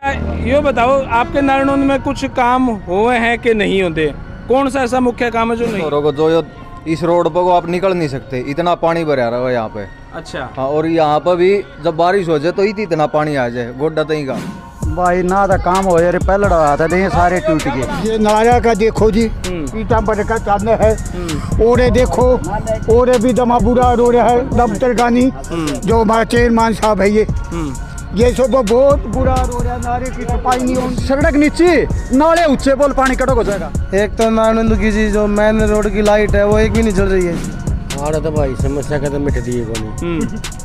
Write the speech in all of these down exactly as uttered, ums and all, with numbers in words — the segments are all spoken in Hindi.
ये बताओ आपके नारायणगंज में कुछ काम हुए हैं कि नहीं होते? कौन सा ऐसा मुख्य काम है जो नहीं? जो यो इस रोड पर को आप निकल नहीं सकते, इतना पानी भरा रहा है यहाँ पे। अच्छा। हाँ, और यहाँ पर भी जब बारिश हो जाए तो इतना पानी आ जाए गोड्डा तई का भाई ना तो काम हो जाए, पहले आता नहीं सारे टूट गए। ये नाला का देखो जी, ईटा बड़का चांद है, ओरे देखो ओरे भी दमा बुरा रो रहा है। दफ्तर गानी जो हमारा चेयरमैन साहब है ये ये सब बहुत बुरा रो रहा है। नाले की सफाई नहीं हो, सड़क नीचे नाले ऊंचे बोल पानी कटक हो जाएगा। एक तो नारायणगंज की जी जो मेन रोड की लाइट है वो एक भी नहीं चल रही है। हमारा तो भाई समस्या का तो मिट दी है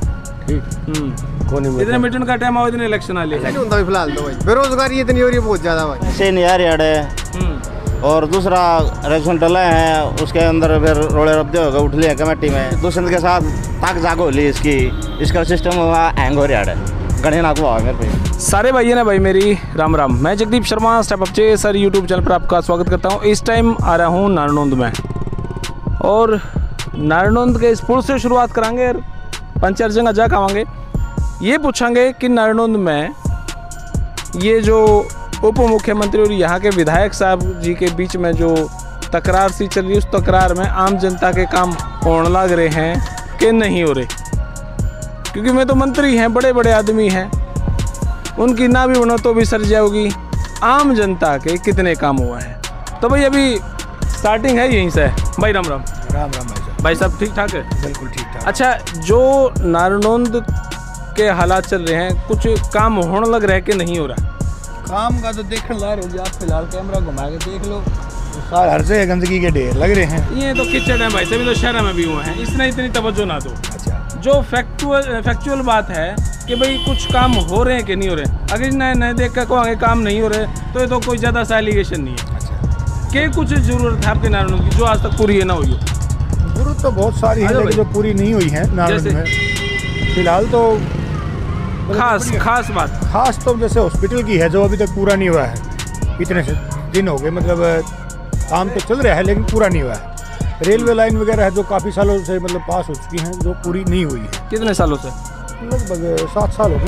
इतने मीटिंग का टाइम आओ, इतने इलेक्शन आ लिया फिलहाल तो भाई बेरोजगारी इतनी हो रही है बहुत ज्यादा भाई। से नियर यार्ड है और दूसरा रेशन टला है, उसके अंदर फिर रोड़े रब्दे होगा उठ लिया कमेटी में दूसरे के साथ ताक जाग हो ली इसकी, इसका सिस्टम हैंग हो रहा है। गणे नाकू आ मेरे पे सारे भाई ने भाई मेरी राम राम। मैं जगदीप शर्मा स्टेप अप चे सर यूट्यूब चैनल पर आपका स्वागत करता हूँ। इस टाइम आ रहा हूँ नारायणगंज में और नारायणगंज के इस पुल से शुरुआत करांगे, पंचर जगह जा आवांगे, ये पूछांगे कि नारायणगंज में ये जो उप मुख्यमंत्री और यहाँ के विधायक साहब जी के बीच में जो तकरार सी चल रही है, उस तकरार में आम जनता के काम होने लग रहे हैं कि नहीं हो रहे? क्योंकि मैं तो मंत्री हैं, बड़े बड़े आदमी हैं, उनकी ना भी बनो तो भी सर जाओगी। आम जनता के कितने काम हुआ है? तो भाई अभी स्टार्टिंग है यहीं से। भाई राम राम। राम राम भाई साहब। भाई साहब ठीक ठाक है? बिल्कुल ठीक ठाक। अच्छा, जो नारायणगंज के हालात चल रहे हैं, कुछ काम होने लग रहा है कि नहीं हो रहा? काम का तो देखने ला रहे हो जी, आप फिलहाल कैमरा घुमा के देख लो, सारे हर से गंदगी के ढेर लग रहे हैं। ये तो किचड़ है भाई, सभी तो शहर में भी हुए हैं, इसने इतनी तवज्जो ना दो। अच्छा, जो फैक्चुअल फैक्चुअल बात है कि भाई कुछ काम हो रहे हैं कि नहीं हो रहे। अगर नए नए देख कर कहोगे काम नहीं हो रहे तो ये तो कोई ज़्यादा सा एलिगेशन नहीं है। अच्छा, कि कुछ ज़रूरत है आपके नारायणगंज की जो आज तक पूरी है ना हुई हो? जरूरत तो बहुत सारी है लेकिन जो पूरी नहीं हुई है नारायणगंज में फिलहाल तो खास खास बात खास तो जैसे हॉस्पिटल की है जो अभी तक पूरा नहीं हुआ है। इतने से दिन हो गए, मतलब काम तो चल रहा है लेकिन पूरा नहीं हुआ है। रेलवे लाइन वगैरह है जो काफ़ी सालों से मतलब पास हो चुकी हैं, जो पूरी नहीं हुई है। कितने सालों से? लगभग सात साल हो गए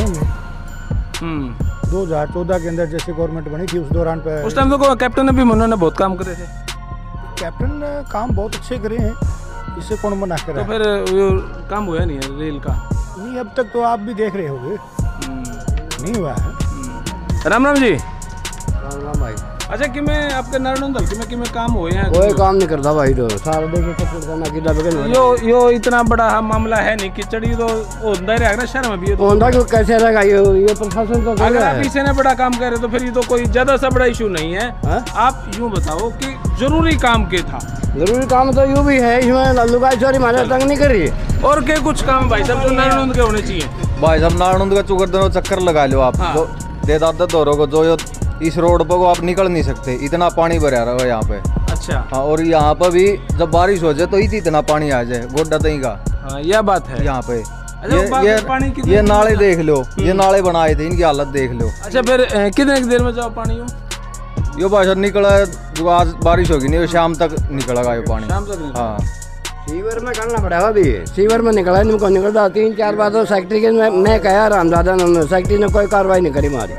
होंगे। दो हजार चौदह के अंदर जैसे गवर्नमेंट बनी थी उस दौरान पे उस टाइम तो कैप्टन ने भी उन्होंने बहुत काम करे थे। कैप्टन ने काम बहुत अच्छे करे हैं, इससे कौन मना कर रहा है? तो फिर वो काम हुआ नहीं है रेल का? नहीं, अब तक तो आप भी देख रहे होंगे नहीं हुआ है। राम राम जी। राम राम भाई। अच्छा, कि मैं आपके नारायणगंज हल्के में कि मैं काम हुए हैं? कोई काम नहीं करता भाई, तो सारा देखे सब करना किला बगल यो यो इतना बड़ा मामला है नहीं, किचड़ी तो होता ही रहेगा ना शहर में भी। तो होंदा क्यों कैसे रहेगा ये ये प्रशासन तो अगर आप इसे ने बड़ा काम कर रहे तो फिर ये तो कोई ज्यादा सा बड़ा इशू नहीं है। हा? आप यूँ बताओ कि जरूरी काम के था? जरूरी काम तो यूँ भी है, इसमें लल्लूबाई चोरी मारे तंग नहीं कर रही है। और के कुछ काम भाई साहब जो नारायणगंज के होने चाहिए? भाई साहब नारायणगंज का चुकर दिनों चक्कर लगा लो आप। हाँ। दे दादा दौरों को जो यो इस रोड पर को आप निकल नहीं सकते, इतना पानी भरा रहा है यहाँ पे। अच्छा। हाँ, और यहाँ पर भी जब बारिश हो जाए तो इतना पानी आ जाए गोड्डा तई का। हाँ, यह बात है यहाँ पे। अच्छा, ये ये, पानी ये नाले देख लो, ये नाले बनाए थे, इनकी हालत देख लो। अच्छा, फिर कितने देर में जाओ पानी हो? यो भाई साहब निकला जो आज बारिश होगी नहीं, शाम तक निकलेगा ये पानी। शाम तक? हाँ, सीवर में करना पड़ेगा अभी, सीवर में निकला नहीं निकलता। तीन चार बार तो सेक्रेटरी के मैं, मैं कहा रामदादा ने, सेक्रेटरी ने कोई कार्रवाई नहीं करी मारी।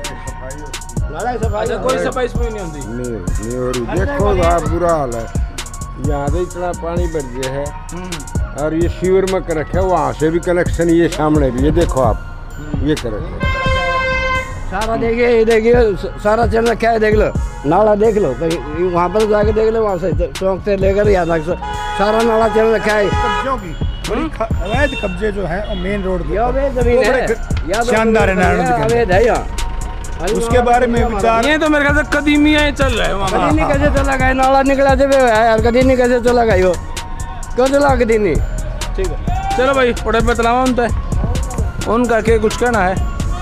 अच्छा, कोई सफाई सफाई नहीं होती? नहीं नहीं हो रही। देखो आप बुरा हाल है, यहाँ से इतना पानी बढ़ गया है और ये सीवर में कर रखा है, वहाँ से भी कनेक्शन ये सामने भी, ये देखो आप ये कर रखे सारा देखिए, ये देखिए सारा चल रखा है, देख लो नाला देख लो, कहीं वहाँ पर जाके देख लो, वहाँ से चौक से लेकर यहाँ तक सारा नाला चल रखा है। कब्जों की बड़ी अवैध कब्जे जो है मेन रोड पे जमीन है, शानदार है नारायणगंज अवैध है यहाँ। उसके बारे में विचार ये तो मेरे ख्याल से कदीमिया चल रहा है वहाँ। कदीनी कैसे चला गया? नाला निकला जब यार, कदीनी कैसे चला गया? यो क्यों चला कदीनी? ठीक है, चलो भाई उड़े बतलावा उनका उनका के कुछ कहना है।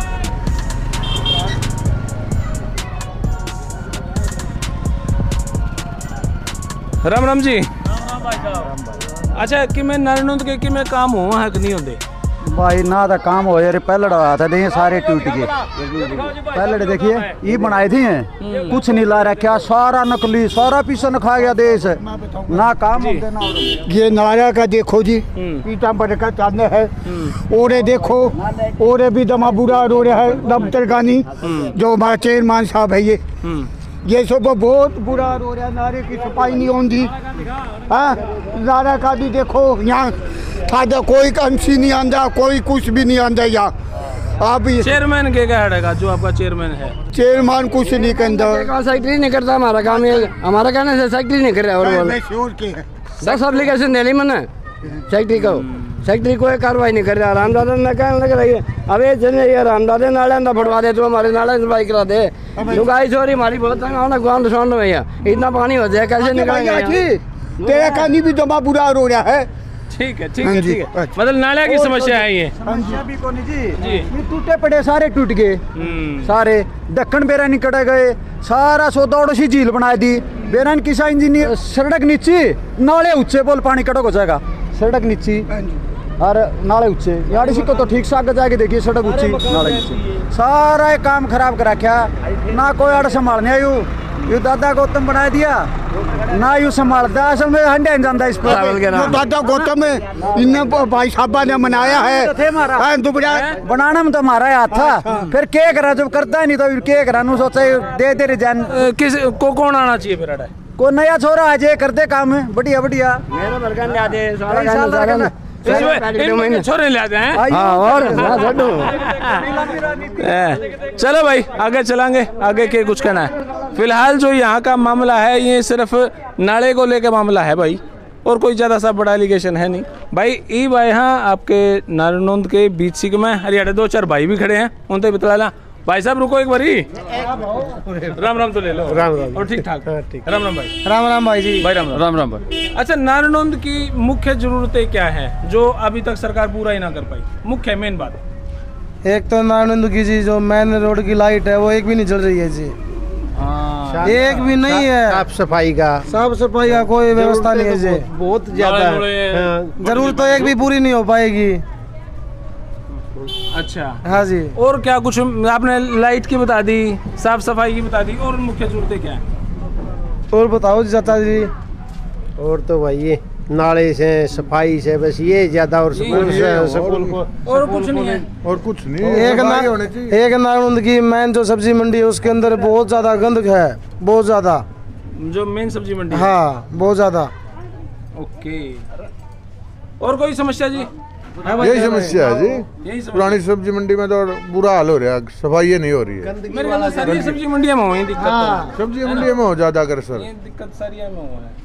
राम राम जी। अच्छा, कि मैं नारायणगंज के कि मैं काम हुआ है कि नहीं होते? भाई ना तो काम हो यार पहले डवा था नहीं सारे टूट गए पहले देखिए ये बनाए थे कुछ नहीं ला रखा सारा नकली सारा पीछे न खा गया देश ना काम होते ना ये नारा का देखो जी पीटा पटका चांद है ओरे देखो ओरे भी दमा बुरा रो रहा है दफ्तर गानी जो हमारा चेयरमैन साहब है ये ये सब बहुत बुरा रो रहा है नारे की सफाई नहीं होती हाँ नारा का भी देखो यहाँ था कोई कंसी नहीं आंदा कोई कुछ भी नहीं आंदा यहाँ आप चेयरमैन के क्या हटेगा जो आपका चेयरमैन है चेयरमैन कुछ नहीं करता सेक्रेटरी नहीं करता हमारा काम ये हमारा कहने से सेक्रेटरी नहीं कर रहा और दस एप्लीकेशन दे ली मैंने सेक्रेटरी को सेक्रेटरी कोई कार्रवाई नहीं कर रहा रामदादा ने कहने लग रही है अबे जने ये रामदादा नाले अंदर फटवा दे तो हमारे नाले सफाई करा दे लुगाई चोरी हमारी बहुत ग्राउंड साउंड भैया इतना पानी हो जाए कैसे निकलेंगे तेरा कहानी भी दमा बुरा रो रहा है ठीक है ठीक है ठीक है मतलब नाले की समस्या है ये भी कोनी जी ये टूटे पड़े सारे टूट गए सारे दक्कन बेरा निकट गए सारा सौदा उड़सी झील बना दी बेरन किसा इंजीनियर सड़क नीची नाले ऊंचे बोल पानी कटक हो जाएगा सड़क नीची और नाले ऊंचे याड़ी को तो ठीक से आगे जाके देखिए सड़क ऊंची नाले नीचे सारा ये काम खराब कर रखा ना कोई आड़ संभालने आयु यू दादा गौतम बना दिया ना यू संभालता असल में हंडे जाता इस पर दादा गौतम इन भाई साहबा ने मनाया है बनाना में तो हमारा हाथ था फिर क्या करा जब करता है नहीं तो क्या करा नु सोचा दे दे रिजाइन किस को कौन आना चाहिए फिर को नया छोरा आज ये करते काम है बढ़िया बढ़िया मेरा बरगन ला दे सारा छोरे ले आते हैं हाँ और चलो भाई आगे चलांगे आगे के कुछ कहना है फिलहाल जो यहाँ का मामला है ये सिर्फ नाले को लेकर मामला है भाई और कोई ज़्यादा सा बड़ा एलिगेशन है नहीं भाई ई भाई यहाँ आपके नारायणोंद के बीच सीख में हरियाणा दो चार भाई भी खड़े हैं उनसे बतला ला भाई साहब रुको एक बारी राम राम तो ले लो राम राम और ठीक ठाक राम राम भाई राम राम भाई जी भाई राम राम राम राम भाई अच्छा नारायणोंद की मुख्य जरूरतें क्या है जो अभी तक सरकार पूरा ही ना कर पाई मुख्य मेन बात एक तो नारायणोंद की जी जो मेन रोड की लाइट है वो एक भी नहीं चल रही है जी हाँ एक भी नहीं है साफ सफाई का साफ सफाई का कोई व्यवस्था नहीं है जी बहुत ज्यादा जरूरत तो एक भी पूरी नहीं हो पाएगी अच्छा हाँ जी और क्या कुछ आपने लाइट की बता दी साफ सफाई की बता दी और मुख्य जरूरतें क्या है और बताओ जी चाचा जी और तो भाई ये नाले से सफाई से बस ये ज्यादा और स्कूल से स्कूल को और कुछ नहीं है और कुछ नहीं एक ना, एक नारायणोंद की मेन जो सब्जी मंडी है उसके अंदर बहुत ज्यादा गंद है बहुत ज्यादा जो मेन सब्जी मंडी हाँ बहुत ज्यादा ओके और कोई समस्या जी यही समस्या है जी पुरानी सब्जी मंडी में तो बुरा हाल हो रहा है सफाई नहीं हो रही है मेरे ख्याल से सारी सब्जी मंडियों में हुई दिक्कत हाँ, सब्जी मंडी में हो ज्यादा कर सर ये दिक्कत सारी में हुआ है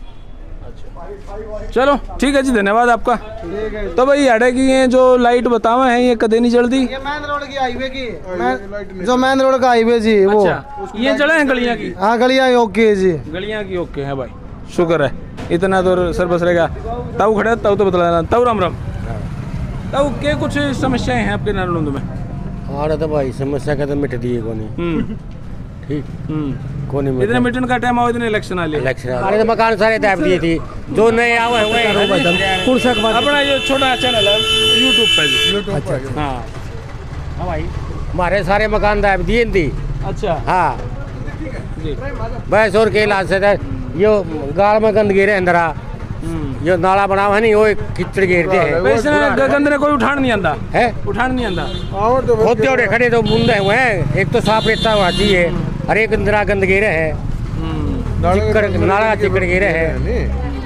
अच्छा चलो ठीक है जी धन्यवाद आपका तो भाई अड़े की ये जो लाइट बतावे हैं ये कदे नहीं जल्दी ये मेन रोड की हाईवे की जो मेन रोड का हाईवे जी वो ये जड़े हैं गलियां की हाँ गलियां ओके जी गलियां की ओके है भाई शुक्र है इतना तो सर बस रहेगा तब खड़े तब तो बतला तब राम राम तो क्या कुछ समस्याएं हैं आपके नारायणोंद में हमारा तो भाई समस्या का तो मिट दी है कोनी ठीक कोनी में इतने मिटन का टाइम आओ इतने इलेक्शन आ लिए इलेक्शन हमारे तो मकान सारे दाब दिए थी जो नए आए हुए कुर्सक अपना ये छोटा चैनल है यूट्यूब पे यूट्यूब पर हाँ हाँ भाई हमारे सारे मकान दाब दिए थी अच्छा हाँ जी बस और के इलाज से यो गाड़ में गंद गिरे अंदर जो नाला बना है नहीं वो कीचड़ घेरते हैं वैसे गंद ने कोई उठान नहीं आंदा है उठान नहीं आंदा होते होते खड़े तो बूंदे हुए हैं एक तो साफ रहता हुआ चाहिए हर एक इंदिरा गंद घेरे है चिकड़ नाला चिकड़ घेरे है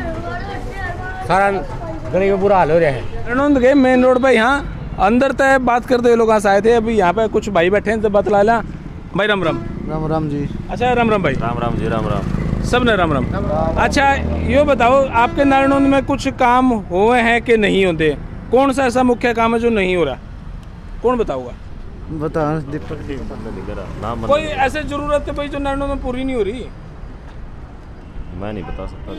सारा गली में बुरा हाल हो रहा है नारायणोंद के मेन रोड पे यहाँ अंदर तय बात करते हुए लोग आए थे अभी यहाँ पे कुछ भाई बैठे हैं तो बतला ला भाई राम राम राम राम जी अच्छा राम राम भाई राम राम जी राम राम सब ने राम राम अच्छा ये बताओ आपके नारायणोंद में कुछ काम हुए हैं कि नहीं होते कौन सा ऐसा मुख्य काम है जो नहीं हो रहा कौन बताऊंगा बता कोई ऐसे जरूरत है भाई जो नारायणोंद में पूरी नहीं हो रही मैं नहीं बता सकता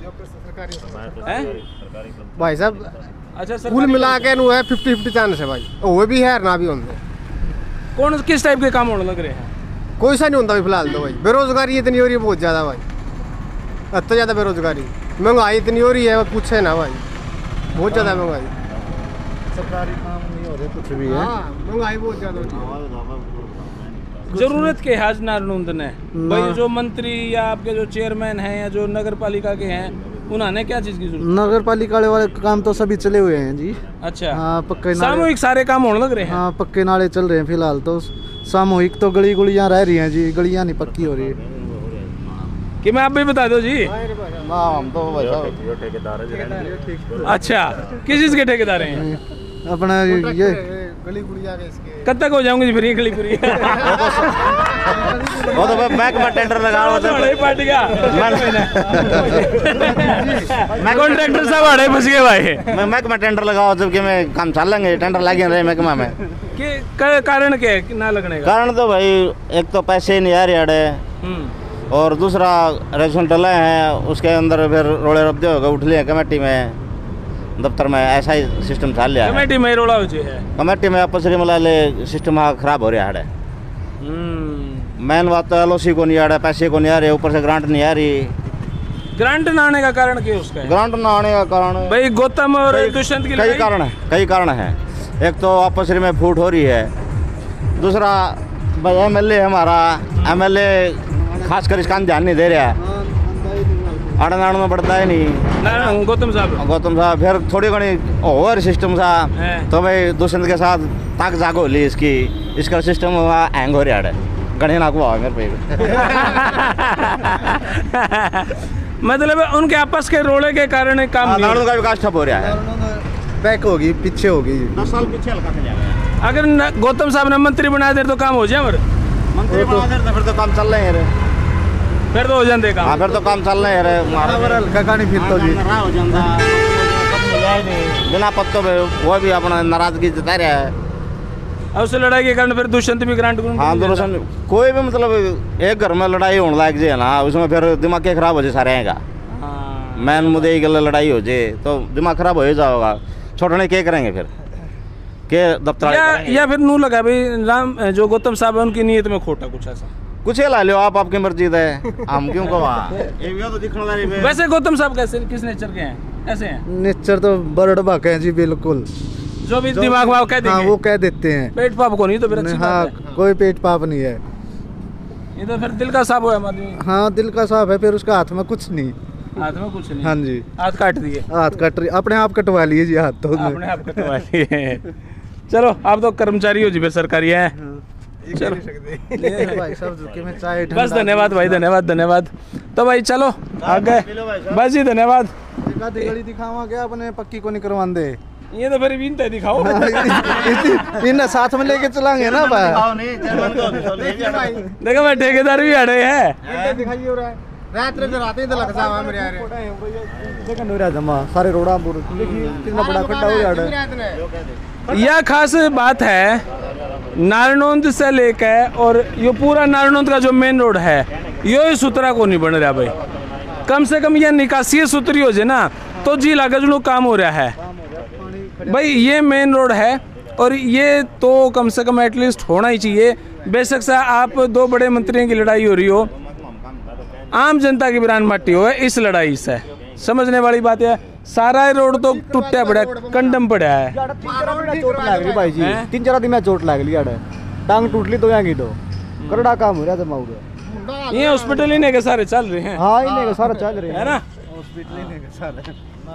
भाई साहब अच्छा सर कुल मिला के नु है फिफ्टी फिफ्टी चांस है भाई वो भी है ना भी होंगे कौन किस टाइप के काम होने लग रहे हैं कोई सा नहीं होता फिलहाल तो भाई बेरोजगारी इतनी हो रही है बहुत ज़्यादा भाई इतना ज़्यादा बेरोजगारी महंगाई इतनी हो रही है पूछे ना भाई बहुत ज़्यादा महंगाई सरकारी काम नहीं हो कुछ भी है। महंगाई बहुत ज्यादा होती है। जरूरत के हाज नारनूंद ने भाई जो मंत्री या आपके जो चेयरमैन हैं या जो नगर पालिका के हैं उन्होंने क्या चीज की जरूरत? नगर पालिका वाले काम तो सभी चले हुए हैं जी। अच्छा हाँ पक्के नाले, सामूहिक सारे काम होने लग रहे हैं। हाँ पक्के नाले चल रहे हैं फिलहाल तो। सामूहिक तो गली गुलियां रह रही हैं जी, गलियां नहीं पक्की हो रही है। कि मैं आप भी बता दो जी। हम तो अच्छा किस चीज के ठेकेदार हैं? अपना ये गली गुड़िया के इसके कब तक हो जाऊंगी फिर ये गली पूरी? वो तो बैंक में टेंडर लगा रहा था बड़ी पार्टी का कॉन्ट्रैक्टर साहब आड़े फंस गए भाई। मैं बैंक में टेंडर लगाओ जबकि मैं काम चल लेंगे टेंडर लगे रहे महकमा में। कि क- कारण क्या है ना लगने का? कारण तो भाई एक तो पैसे नहीं आ रहे अड़े और दूसरा रेशन टले हैं उसके अंदर फिर रोड़े रब्दे हो गए उठ लिए कमेटी में दफ्तर में ऐसा ही सिस्टम चल रहा है। कमेटी में रोड़ा हो है कमेटी में आपस में मलाले सिस्टम खराब हो रहा है। मेन बात तो एल ओ सी को नहीं आ रहा, पैसे को नहीं आ रहे, ऊपर से ग्रांट नहीं आ रही। ग्रांट ना आने का कारण क्या है उसका? ग्रांट ना आने का कारण भाई गौतम और दुष्यंत की कई लड़ाई? कारण है कई कारण है। एक तो आपस में फूट हो रही है, दूसरा भाई एम एल ए हमारा एम एल ए खासकर इसका ध्यान नहीं दे रहा है, आड़न आड़न में बढ़ता है नहीं ना गौतम साहब। गौतम साहब फिर थोड़ी घनी ओवर सिस्टम सा है। तो तो भाई दुष्यंत के साथ ताक जाग हो ली इसकी, इसका सिस्टम हैंग हो रहा है गणे नाक हुआ मेरे पे। मतलब उनके आपस के रोड़े के कारण काम नहीं नाड़ू का विकास ठप हो रहा है। बैक होगी पीछे होगी। दस साल पीछे हल्का से जाएगा। अगर न- गौतम साहब ने मंत्री बना दे तो काम हो जाए मर मंत्री बना दे तो फिर तो काम चल रहे हैं। फिर तो हो जाते हाँ काम। फिर तो काम चल रहे हैं। हल्का कहानी फिर तो जी बिना पत्तों पे वो भी अपना नाराजगी जता रहा है। और उस लड़ाई के कारण फिर दुष्यंत भी ग्रांट हाँ दूरदर्शन कोई भी मतलब एक घर में लड़ाई होने लायक जे है ना उसमें फिर दिमाग के खराब हो जाए सारे का। मैन मुद्दे की लड़ाई हो जाए तो दिमाग खराब हो ही जाएगा। छोड़ने क्या करेंगे फिर के दफ्तर या, या फिर नू लगा भाई राम जो गौतम साहब है उनकी नीयत में खोटा कुछ ऐसा। कुछ ही ला लो आप, आपकी मर्जी है, हम क्यों को तो दिखने वाली पे। वैसे गौतम साहब कैसे किस नेचर के हैं? ऐसे हैं नेचर तो बर्ड बाक है जी बिल्कुल। जो भी दिमाग में कह हाँ देंगे वो कह देते हैं। पेट पाप को नहीं तो फिर अच्छी हाँ बात है। कोई पेट पाप नहीं है। ये तो फिर दिल का साफ हुआ आदमी। हाँ दिल का साफ है, फिर उसका हाथ में कुछ नहीं। हाथ में कुछ नहीं। हाँ जी हाथ काट दिए, हाथ कट रही, अपने आप कटवा लिए जी हाथ तो अपने आप कटवा लिए। चलो आप तो कर्मचारी हो जी फिर सरकारी हैं। चलो भाई साहब झुके में चाय बस धन्यवाद भाई, धन्यवाद धन्यवाद। तो भाई चलो आगे बस जी धन्यवाद। गली दिखावा क्या अपने पक्की को नहीं करवा दे। ये तो फिर बीनते दिखाओ। इन साथ में लेके चलाएंगे ना भाई। देखो भाई ठेकेदार भी अड़े हैं। दिखाई हो रहा है रात रे रात ही तो लग जावा मेरे यार देखो नूरा जमा सारे रोड़ा बुर देखिए कितना बड़ा खड्डा हो रहा है। यह खास बात है नारनौंद से लेकर और ये पूरा नारनौंद का जो मेन रोड है यो सुतरा को नहीं बन रहा भाई। कम से कम यह निकासी सुतरी हो जाए ना तो जी लागजू काम हो रहा है भाई। ये मेन रोड है और ये तो कम से कम एटलीस्ट होना ही चाहिए। बेशक से आप दो बड़े मंत्रियों की लड़ाई हो रही हो, आम जनता की बिरान माटी हो है इस लड़ाई से समझने वाली बात है। सारा रोड तो टूटा पड़ा कंडम पड़ा है। चोट लग रही भाई जी, तीन चार दिन में चोट लग ली आड़े टांग टूट ली तो यहाँ तो करड़ा काम हो रहा था माउरा। ये हॉस्पिटल ही नहीं के सारे चल रहे हैं। हाँ इन्हें का सारा चल रहे है ना। हॉस्पिटल इन्हें का सारा।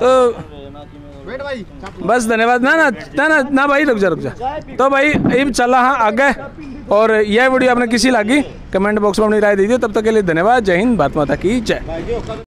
तो बस धन्यवाद। ना ना ना ना ना भाई रुक जा रुक जा। तो भाई अब चला हाँ आगे। और यह वीडियो आपने किसी लगी कमेंट बॉक्स में अपनी राय दीजिए। तब तक के लिए धन्यवाद। जय हिंद, भारत माता की जय।